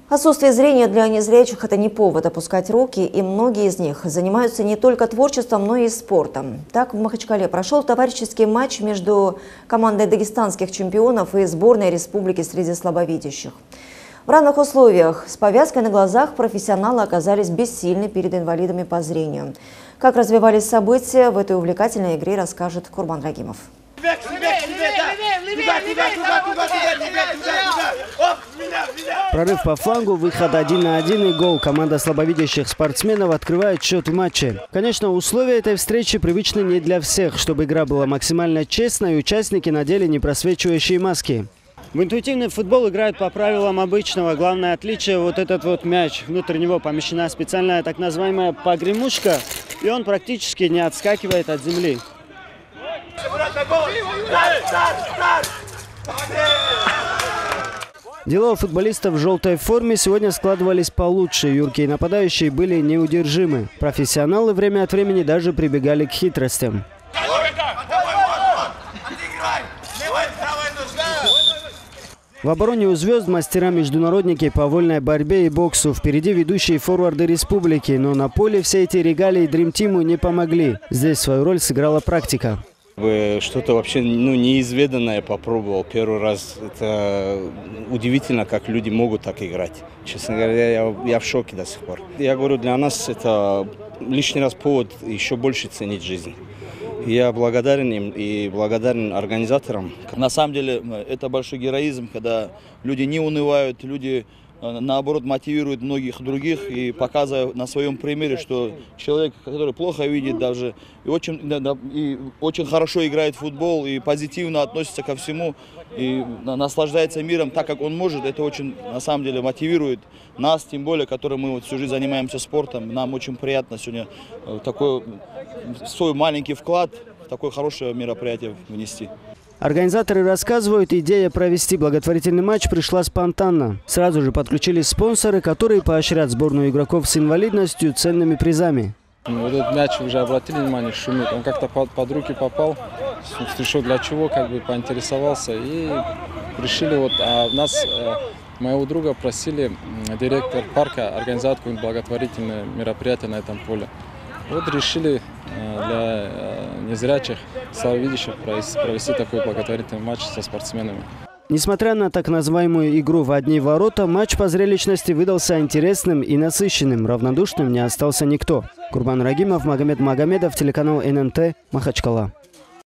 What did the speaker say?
Отсутствие зрения для незрячих – это не повод опускать руки, и многие из них занимаются не только творчеством, но и спортом. Так, в Махачкале прошел товарищеский матч между командой дагестанских чемпионов и сборной республики среди слабовидящих. В равных условиях с повязкой на глазах профессионалы оказались бессильны перед инвалидами по зрению. Как развивались события в этой увлекательной игре, расскажет Курбан Рагимов. Прорыв по флангу, выход 1 на 1 и гол. Команда слабовидящих спортсменов открывает счет в матче. Конечно, условия этой встречи привычны не для всех. Чтобы игра была максимально честной, участники надели непросвечивающие маски. В интуитивный футбол играют по правилам обычного. Главное отличие – вот этот вот мяч. Внутрь него помещена специальная так называемая погремушка, и он практически не отскакивает от земли. Дела у футболистов в желтой форме сегодня складывались получше. Юркие нападающие были неудержимы. Профессионалы время от времени даже прибегали к хитростям. В обороне у звезд мастера-международники по вольной борьбе и боксу. Впереди ведущие форварды республики. Но на поле все эти регалии Дрим-тиму не помогли. Здесь свою роль сыграла практика. Что-то вообще неизведанное попробовал первый раз. Это удивительно, как люди могут так играть. Честно говоря, я в шоке до сих пор. Я говорю, для нас это лишний раз повод еще больше ценить жизнь. Я благодарен им и благодарен организаторам. На самом деле это большой героизм, когда люди не унывают, люди наоборот мотивируют многих других и показывая на своем примере, что человек, который плохо видит даже и очень хорошо играет в футбол и позитивно относится ко всему и наслаждается миром так, как он может, это очень на самом деле мотивирует нас, тем более, которые мы всю жизнь занимаемся спортом. Нам очень приятно сегодня такой свой маленький вклад в такое хорошее мероприятие внести. Организаторы рассказывают, идея провести благотворительный матч пришла спонтанно. Сразу же подключились спонсоры, которые поощрят сборную игроков с инвалидностью ценными призами. Вот этот мяч уже обратили внимание, шумит. Он как-то под руки попал, слышал для чего, поинтересовался. И решили, а нас, моего друга, просили директор парка организовать какое-нибудь благотворительное мероприятие на этом поле. Вот решили для незрячих, слабовидящих провести такой благотворительный матч со спортсменами. Несмотря на так называемую игру в одни ворота, матч по зрелищности выдался интересным и насыщенным. Равнодушным не остался никто. Курбан Рагимов, Магомед Магомедов, телеканал ННТ, Махачкала.